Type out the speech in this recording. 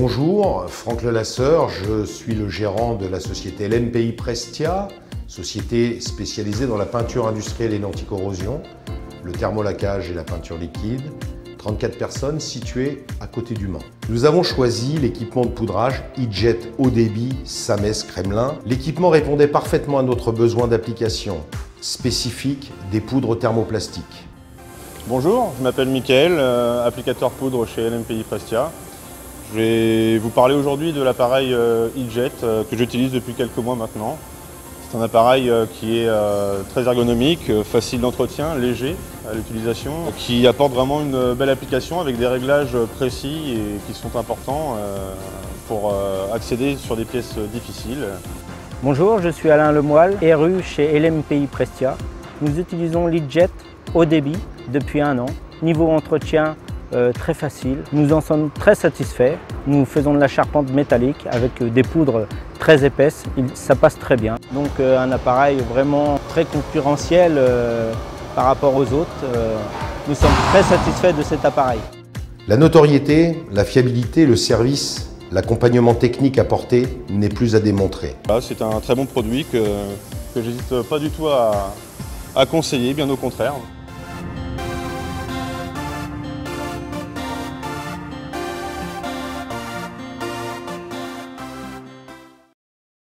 Bonjour, Franck Lelasseur, je suis le gérant de la société LMPI Prestia, société spécialisée dans la peinture industrielle et l'anticorrosion, le thermolaquage et la peinture liquide. 34 personnes situées à côté du Mans. Nous avons choisi l'équipement de poudrage E-Jet haut débit Sames Kremlin. L'équipement répondait parfaitement à notre besoin d'application spécifique des poudres thermoplastiques. Bonjour, je m'appelle Mickaël, applicateur poudre chez LMPI Prestia. Je vais vous parler aujourd'hui de l'appareil E-Jet que j'utilise depuis quelques mois maintenant. C'est un appareil qui est très ergonomique, facile d'entretien, léger à l'utilisation, qui apporte vraiment une belle application avec des réglages précis et qui sont importants pour accéder sur des pièces difficiles. Bonjour, je suis Alain Lemoyle, RU chez LMPI Prestia. Nous utilisons l'E-Jet haut débit depuis 1 an. Niveau entretien, très facile. Nous en sommes très satisfaits. Nous faisons de la charpente métallique avec des poudres très épaisses. Ça passe très bien. Donc un appareil vraiment très concurrentiel par rapport aux autres. Nous sommes très satisfaits de cet appareil. La notoriété, la fiabilité, le service, l'accompagnement technique apporté n'est plus à démontrer. C'est un très bon produit que j'hésite pas du tout à conseiller, bien au contraire.